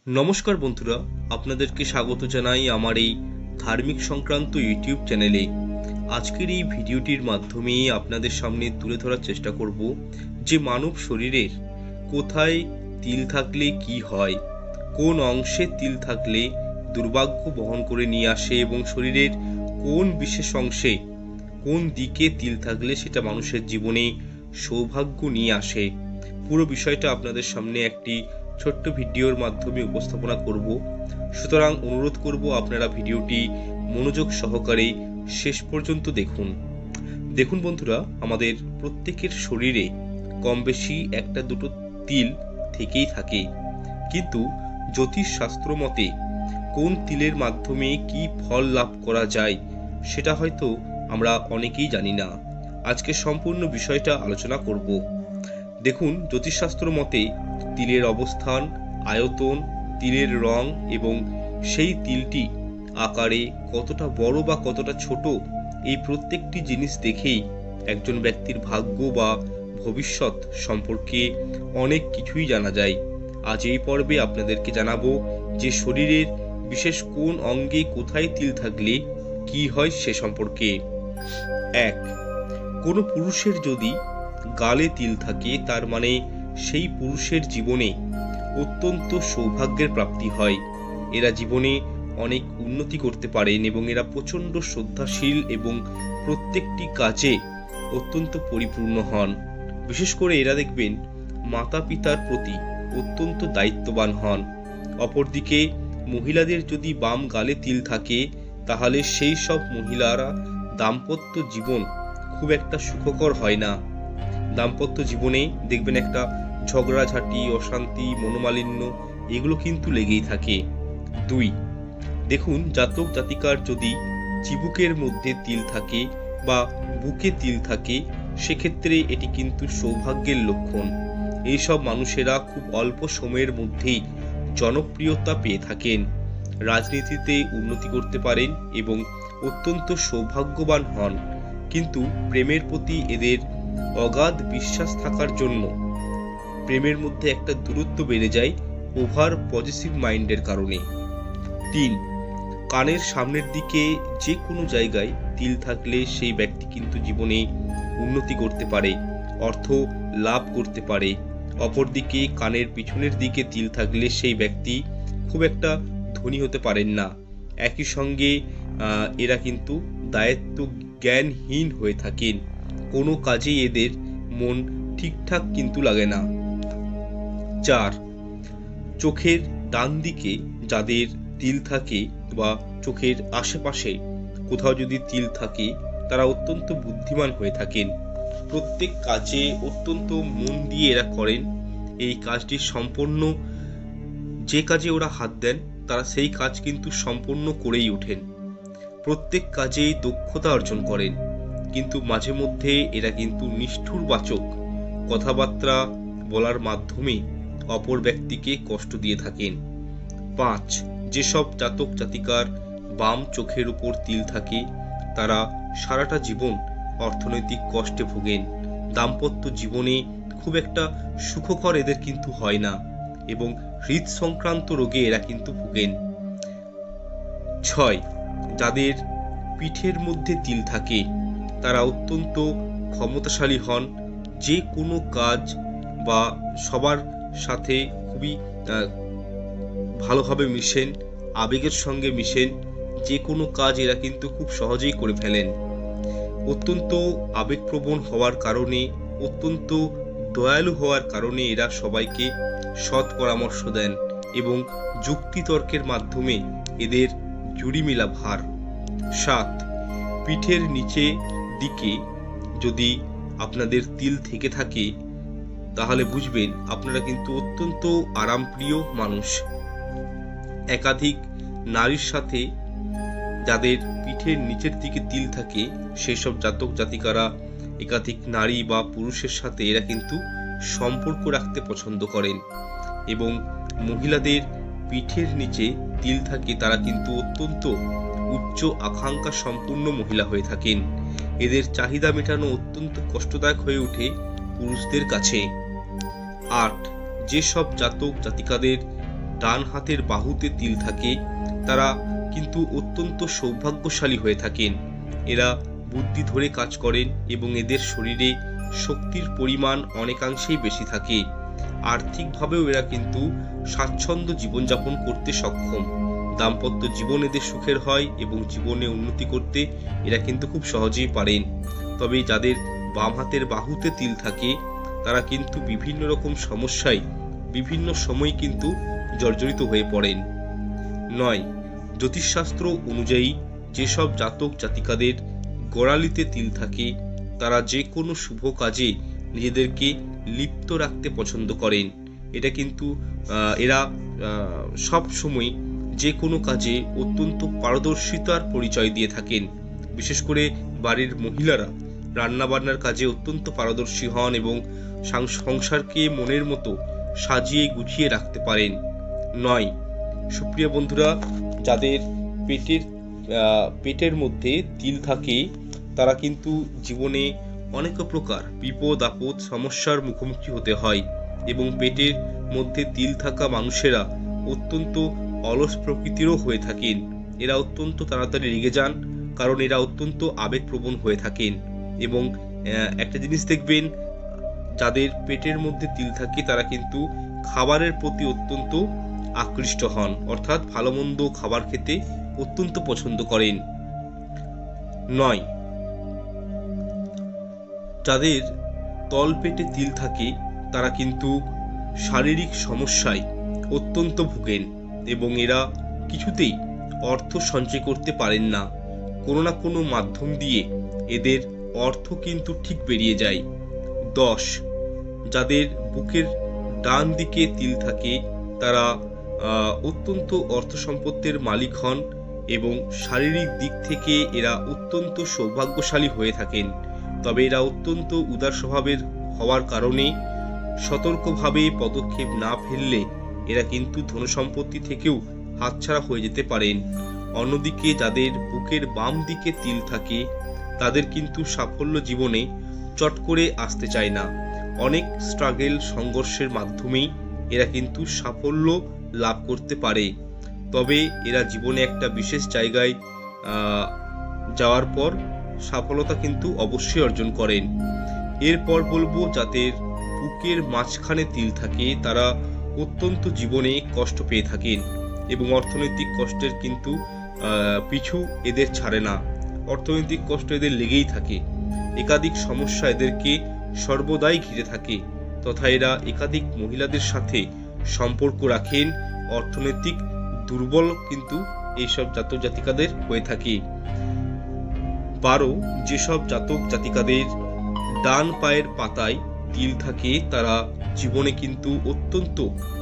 নমস্কার বন্ধুরা, আপনাদেরকে স্বাগত জানাই আমার এই ধার্মিক সংক্রান্ত ইউটিউব চ্যানেলে। আজকের এই ভিডিওটির মাধ্যমে আপনাদের সামনে তুলে ধরার চেষ্টা করব যে মানব শরীরের কোথায় তিল থাকলে কি হয়, কোন অংশে তিল থাকলে দুর্ভাগ্য বহন করে নিয়ে আসে এবং শরীরের কোন বিশেষ অংশে কোন দিকে তিল থাকলে সেটা মানুষের জীবনে সৌভাগ্য নিয়ে আসে। পুরো বিষয়টা আপনাদের সামনে একটি ছোট্ট ভিডিওর মাধ্যমে উপস্থাপনা করব। সুতরাং অনুরোধ করব আপনারা ভিডিওটি মনোযোগ সহকারে শেষ পর্যন্ত দেখুন বন্ধুরা, আমাদের প্রত্যেকের শরীরে কম বেশি একটা দুটো তিল থেকেই থাকে, কিন্তু জ্যোতিষশাস্ত্র মতে কোন তিলের মাধ্যমে কি ফল লাভ করা যায় সেটা হয়তো আমরা অনেকেই জানি না। আজকে সম্পূর্ণ বিষয়টা আলোচনা করব। দেখুন, জ্যোতিষশাস্ত্র মতে তিলের অবস্থান, আয়তন, তিলের রং এবং সেই তিলটি আকারে কতটা বড় বা কতটা ছোট, এই প্রত্যেকটি জিনিস দেখেই একজন ব্যক্তির ভাগ্য বা ভবিষ্যৎ সম্পর্কে অনেক কিছুই জানা যায়। আজ এই পর্বে আপনাদেরকে জানাবো যে শরীরের বিশেষ কোন অঙ্গে কোথায় তিল থাকলে কি হয় সে সম্পর্কে। 1. কোনো পুরুষের যদি গালে তিল থাকে, তার মানে সেই পুরুষের জীবনে অত্যন্ত সৌভাগ্যের প্রাপ্তি হয়। এরা জীবনে অনেক উন্নতি করতে পারেন এবং এরা প্রচণ্ড শ্রদ্ধাশীল এবং প্রত্যেকটি কাজে অত্যন্ত পরিপূর্ণ হন। বিশেষ করে এরা দেখবেন মাতা পিতার প্রতি অত্যন্ত দায়িত্ববান হন। অপরদিকে মহিলাদের যদি বাম গালে তিল থাকে, তাহলে সেই সব মহিলারা দাম্পত্য জীবন খুব একটা সুখকর হয় না। দাম্পত্য জীবনে দেখবেন একটা ঝগড়াঝাঁটি, অশান্তি, মনোমালিন্য এগুলো কিন্তু লেগেই থাকে। 2. দেখুন, জাতক জাতিকার যদি চিবুকের মধ্যে তিল থাকে বা বুকে তিল থাকে, সেক্ষেত্রে এটি কিন্তু সৌভাগ্যের লক্ষণ। এইসব মানুষেরা খুব অল্প সময়ের মধ্যেই জনপ্রিয়তা পেয়ে থাকেন, রাজনীতিতে উন্নতি করতে পারেন এবং অত্যন্ত সৌভাগ্যবান হন। কিন্তু প্রেমের প্রতি এদের অগাধ বিশ্বাস থাকার জন্য প্রেমের মধ্যে একটা দূরত্ব বেড়ে যায় ওভার পজিটিভ মাইন্ডের কারণে। 3. কানের সামনের দিকে যে কোনো জায়গায় তিল থাকলে সেই ব্যক্তি কিন্তু জীবনে উন্নতি করতে পারে, অর্থ লাভ করতে পারে। অপরদিকে কানের পিছনের দিকে তিল থাকলে সেই ব্যক্তি খুব একটা ধনী হতে পারেন না। একই সঙ্গে এরা কিন্তু দায়িত্ব জ্ঞানহীন হয়ে থাকেন, কোনো কাজেই এদের মন ঠিকঠাক কিন্তু লাগে না। 4. চোখের ডান দিকে যাদের তিল থাকে বা চোখের আশেপাশে কোথাও যদি তিল থাকে, তারা অত্যন্ত বুদ্ধিমান হয়ে থাকেন। প্রত্যেক কাজে অত্যন্ত মন দিয়ে এরা করেন। এই কাজটি সম্পূর্ণ, যে কাজে ওরা হাত দেন তারা সেই কাজ কিন্তু সম্পূর্ণ করেই ওঠেন। প্রত্যেক কাজেই দক্ষতা অর্জন করেন, কিন্তু মাঝে মধ্যে এরা কিন্তু নিষ্ঠুরবাচক কথাবার্তা বলার মাধ্যমে অপর ব্যক্তিকে কষ্ট দিয়ে থাকেন। 5. যেসব জাতক জাতিকার বাম চোখের উপর তিল থাকে, তারা সারাটা জীবন অর্থনৈতিক কষ্টে ভোগেন। দাম্পত্য জীবনে খুব একটা সুখকর এদের কিন্তু হয় না এবং হৃদ সংক্রান্ত রোগে এরা কিন্তু ভোগেন। 6. যাদের পিঠের মধ্যে তিল থাকে, তারা অত্যন্ত ক্ষমতাশালী হন, যে কোনো কাজ বা সবার সাথে খুবই ভালোভাবে মিশেন, আবেগের সঙ্গে মিশেন, যে কোনো কাজ এরা কিন্তু খুব সহজেই করে ফেলেন। অত্যন্ত আবেগপ্রবণ হওয়ার কারণে, অত্যন্ত দয়ালু হওয়ার কারণে এরা সবাইকে সৎ পরামর্শ দেন এবং যুক্তিতর্কের মাধ্যমে এদের জুড়ি মেলা ভার। 7. পিঠের নিচে দিকে যদি আপনাদের তিল থেকে থাকে, তাহলে বুঝবেন আপনারা কিন্তু অত্যন্ত আরামপ্রিয় মানুষ। একাধিক নারীর সাথে যাদের পিঠের নিচের দিকে তিল থাকে, সেসব জাতক জাতিকারা একাধিক নারী বা পুরুষের সাথে এরা কিন্তু সম্পর্ক রাখতে পছন্দ করেন। এবং মহিলাদের পিঠের নিচে তিল থাকে, তারা কিন্তু অত্যন্ত উচ্চ আকাঙ্ক্ষা সম্পূর্ণ মহিলা হয়ে থাকেন। এদের চাহিদা মেটানো অত্যন্ত কষ্টদায়ক হয়ে ওঠে পুরুষদের কাছে। 8. যেসব জাতক জাতিকাদের ডান হাতের বাহুতে তিল থাকে তারা কিন্তু অত্যন্ত সৌভাগ্যশালী হয়ে থাকেন। এরা বুদ্ধি ধরে কাজ করেন এবং এদের শরীরে শক্তির পরিমাণ অনেকাংশেই বেশি থাকে। আর্থিকভাবেও এরা কিন্তু স্বাচ্ছন্দ্য জীবনযাপন করতে সক্ষম। দাম্পত্য জীবন এদের সুখের হয় এবং জীবনে উন্নতি করতে এরা কিন্তু খুব সহজেই পারেন। তবে যাদের বাম হাতের বাহুতে তিল থাকে তারা কিন্তু বিভিন্ন রকম সমস্যায় বিভিন্ন সময় কিন্তু জর্জরিত হয়ে পড়েন। 9. জ্যোতিষশাস্ত্র অনুযায়ী যেসব জাতক জাতিকাদের গোড়ালিতে তিল থাকে তারা যে কোনো শুভ কাজে নিজেদেরকে লিপ্ত রাখতে পছন্দ করেন। এটা কিন্তু এরা সব সময় যে কোনো কাজে অত্যন্ত পারদর্শিতার পরিচয় দিয়ে থাকেন। বিশেষ করে বাড়ির মহিলারা রান্নাবান্নার কাজে অত্যন্ত পারদর্শী হন এবং সংসারকে মনের মতো সাজিয়ে গুছিয়ে রাখতে পারেন। 9. সুপ্রিয় বন্ধুরা, যাদের পেটের মধ্যে তিল থাকে তারা কিন্তু জীবনে অনেক প্রকার বিপদ আপদ সমস্যার মুখোমুখি হতে হয় এবং পেটের মধ্যে তিল থাকা মানুষেরা অত্যন্ত অলস প্রকৃতিরও হয়ে থাকেন। এরা অত্যন্ত তাড়াতাড়ি রেগে যান কারণ এরা অত্যন্ত আবেগপ্রবণ হয়ে থাকেন। এবং একটা জিনিস দেখবেন, যাদের পেটের মধ্যে তিল থাকে তারা কিন্তু খাবারের প্রতি অত্যন্ত আকৃষ্ট হন, অর্থাৎ ভালো মন্দ খাবার খেতে অত্যন্ত পছন্দ করেন। 9. যাদের তলপেটে তিল থাকে তারা কিন্তু শারীরিক সমস্যায় অত্যন্ত ভোগেন এবং এরা কিছুতেই অর্থ সঞ্চয় করতে পারেন না। কোনো না কোনো মাধ্যম দিয়ে এদের অর্থ কিন্তু ঠিক বেরিয়ে যায়। 10. যাদের বুকের ডান দিকে তিল থাকে তারা অত্যন্ত অর্থ সম্পত্তির মালিক হন এবং শারীরিক দিক থেকে এরা অত্যন্ত সৌভাগ্যশালী হয়ে থাকেন। তবে এরা অত্যন্ত উদার স্বভাবের হওয়ার কারণে সতর্কভাবে পদক্ষেপ না ফেললে এরা কিন্তু ধনসম্পত্তি থেকেও হাতছাড়া হয়ে যেতে পারেন। অন্যদিকে যাদের বুকের বাম দিকে তিল থাকে তাদের কিন্তু সাফল্য জীবনে চট করে আসতে চায় না। অনেক স্ট্রাগল সংঘর্ষের মাধ্যমেই এরা কিন্তু সাফল্য লাভ করতে পারে। তবে এরা জীবনে একটা বিশেষ জায়গায় যাওয়ার পর সফলতা কিন্তু অবশ্যই অর্জন করেন। এরপর বলবো, যাদের বুকের মাঝখানে তিল থাকে তারা অত্যন্ত জীবনে কষ্ট পেয়ে থাকেন এবং অর্থনৈতিক কষ্টের কিন্তু পিছু এদের ছাড়ে না। অর্থনৈতিক কষ্ট এদের লেগেই থাকে। একাধিক সমস্যা এদেরকে সর্বদাই ঘিরে থাকে তথা এরা একাধিক মহিলাদের সাথে সম্পর্ক রাখেন। অর্থনৈতিক দুর্বল কিন্তু এইসব জাতক জাতিকাদের হয়ে থাকে। 12. যেসব জাতক জাতিকাদের ডান পায়ের পাতায় তিল থাকে তারা জীবনে কিন্তু অত্যন্ত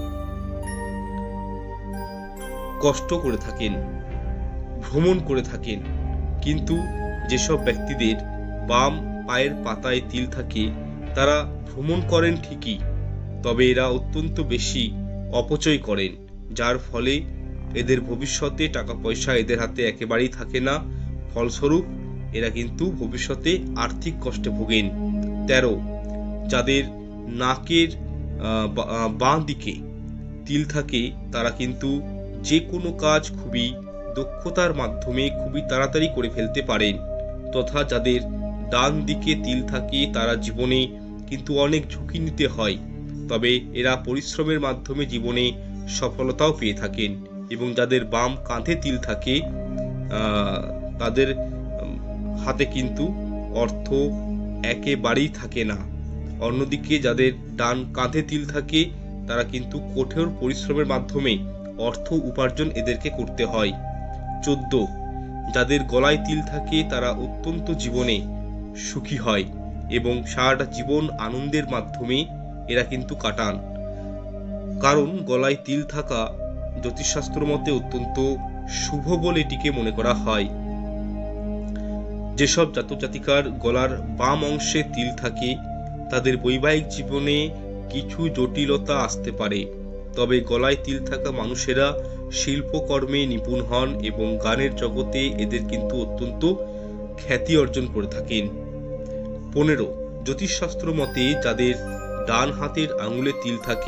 কষ্ট করে থাকেন, ভ্রমণ করে থাকেন। কিন্তু যেসব ব্যক্তিদের বাম পায়ের পাতায় তিল থাকে তারা ভ্রমণ করেন ঠিকই, তবে এরা অত্যন্ত বেশি অপচয় করেন, যার ফলে এদের ভবিষ্যতে টাকা পয়সা এদের হাতে একেবারেই থাকে না। ফলস্বরূপ এরা কিন্তু ভবিষ্যতে আর্থিক কষ্টে ভোগেন। 13. যাদের নাকের বাঁ দিকে তিল থাকে তারা কিন্তু যে কোনো কাজ খুবই দক্ষতার মাধ্যমে খুবই তাড়াতাড়ি করে ফেলতে পারেন তথা যাদের ডান দিকে তিল থাকে তারা জীবনে কিন্তু অনেক ঝুঁকি নিতে হয়, তবে এরা পরিশ্রমের মাধ্যমে জীবনে সফলতাও পেয়ে থাকেন। এবং যাদের বাম কাঁধে তিল থাকে তাদের হাতে কিন্তু অর্থ একেবারেই থাকে না। অন্যদিকে যাদের ডান কাঁধে তিল থাকে তারা কিন্তু কঠোর পরিশ্রমের মাধ্যমে অর্থ উপার্জন এদেরকে করতে হয়। 14. যাদের গলায় তিল থাকে তারা অত্যন্ত জীবনে সুখী হয় এবং সারাটা জীবন আনন্দের মাধ্যমে এরা কিন্তু কাটান, কারণ গলায় তিল থাকা জ্যোতিষশাস্ত্র মতে অত্যন্ত শুভ বলে এটিকে মনে করা হয়। যেসব জাতক জাতিকার গলার বাম অংশে তিল থাকে তাদের বৈবাহিক জীবনে কিছু জটিলতা আসতে পারে, তবে গলায় তিল থাকা মানুষেরা শিল্পকর্মে নিপুণ হন এবং গানের জগতে এদের কিন্তু অত্যন্ত খ্যাতি অর্জন করে থাকেন। 15. জ্যোতিষশাস্ত্র মতে যাদের ডান হাতের আঙুলে তিল থাকে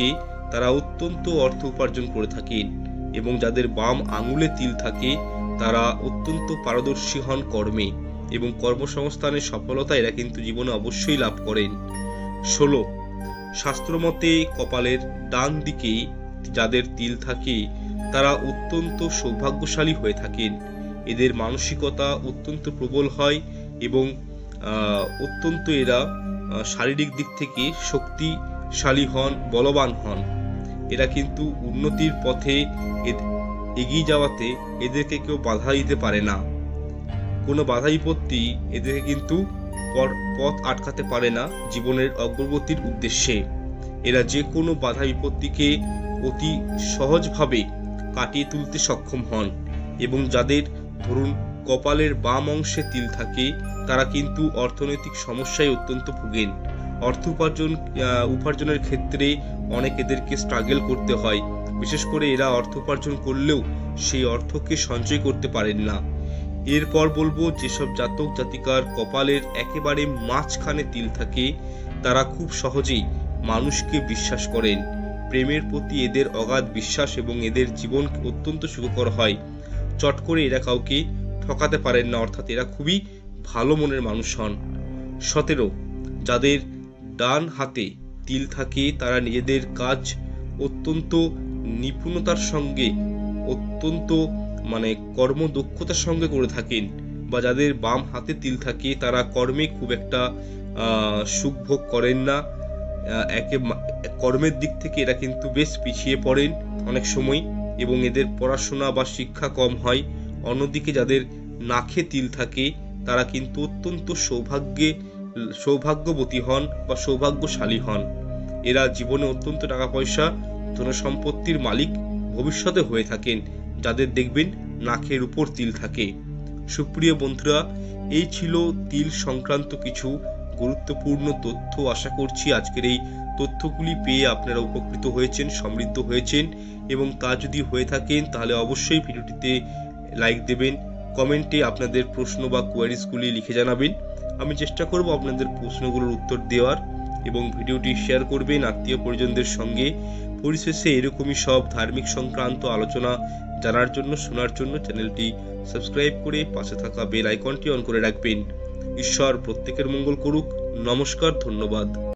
তারা অত্যন্ত অর্থ উপার্জন করে থাকেন, এবং যাদের বাম আঙুলে তিল থাকে তারা অত্যন্ত পারদর্শী হন কর্মে, এবং কর্মসংস্থানের সফলতা এরা কিন্তু জীবনে অবশ্যই লাভ করেন। 16, শাস্ত্রমতে কপালের ডান দিকে যাদের তিল থাকে তারা অত্যন্ত সৌভাগ্যশালী হয়ে থাকেন। এদের মানসিকতা অত্যন্ত প্রবল হয় এবং অত্যন্ত এরা শারীরিক দিক থেকে শক্তিশালী হন, বলবান হন। এরা কিন্তু উন্নতির পথে এগিয়ে যাওয়াতে এদেরকে কেউ বাধা দিতে পারে না। কোনো বাধা বিপত্তি এদেরকে কিন্তু পথ আটকাতে পারে না জীবনের অগ্রগতির উদ্দেশ্যে। এরা যে কোনো বাধা বিপত্তিকে অতি সহজভাবে কাটিয়ে তুলতে সক্ষম হন, এবং যাদের ধরুন কপালের বাম অংশে তিল থাকে তারা কিন্তু অর্থনৈতিক সমস্যায় অত্যন্ত ভোগেন। অর্থ উপার্জনের ক্ষেত্রে অনেক এদেরকে স্ট্রাগল করতে হয়। বিশেষ করে এরা অর্থ উপার্জন করলেও সেই অর্থকে সঞ্চয় করতে পারেন না। এরপর বলবো, যেসব জাতক জাতিকার কপালের একেবারে মাঝখানে তিল থাকে তারা খুব সহজেই মানুষকে বিশ্বাস করেন। প্রেমের প্রতি এদের অগাধ বিশ্বাস এবং এদের জীবন অত্যন্ত সুখকর হয়। চট করে এরা কাউকে ঠকাতে পারেন না, অর্থাৎ এরা খুবই ভালো মনের মানুষ হন। 17, যাদের ডান হাতে তিল থাকে তারা নিজেদের কাজ অত্যন্ত নিপুণতার সঙ্গে, অত্যন্ত কর্মদক্ষতার সঙ্গে করে থাকেন, বা যাদের বাম হাতে তিল থাকে তারা কর্মে খুব একটা সুখ ভোগ করেন না। কর্মের দিক থেকে এরা কিন্তু বেশ পিছিয়ে পড়েন অনেক সময়, এবং এদের পড়াশোনা বা শিক্ষা কম হয়। অন্যদিকে যাদের নাকে তিল থাকে তারা কিন্তু অত্যন্ত সৌভাগ্যবতী হন বা সৌভাগ্যশালী হন। এরা জীবনে অত্যন্ত টাকা পয়সা, ধনসম্পত্তির মালিক ভবিষ্যতে হয়ে থাকেন যাদের দেখবেন নাকের উপর তিল থাকে। সুপ্রিয় বন্ধুরা, এই ছিল তিল সংক্রান্ত কিছু গুরুত্বপূর্ণ তথ্য। আশা করছি আজকের এই তথ্যগুলি পেয়ে আপনারা উপকৃত হয়েছেন, সমৃদ্ধ হয়েছেন, এবং তা যদি হয়ে থাকেন তাহলে অবশ্যই ভিডিওটিতে লাইক দেবেন, কমেন্টে আপনাদের প্রশ্ন বা কোয়ারিজগুলি লিখে জানাবেন। আমি চেষ্টা করব আপনাদের প্রশ্নগুলোর উত্তর দেওয়ার, এবং ভিডিওটি শেয়ার করবেন আত্মীয় পরিজনদের সঙ্গে। পরিশেষে এরকমই সব ধার্মিক সংক্রান্ত আলোচনা জানার জন্য, শোনার জন্য চ্যানেলটি সাবস্ক্রাইব করে পাশে থাকা বেল আইকনটি অন করে রাখবেন। ঈশ্বর প্রত্যেকের মঙ্গল করুক। নমস্কার, ধন্যবাদ।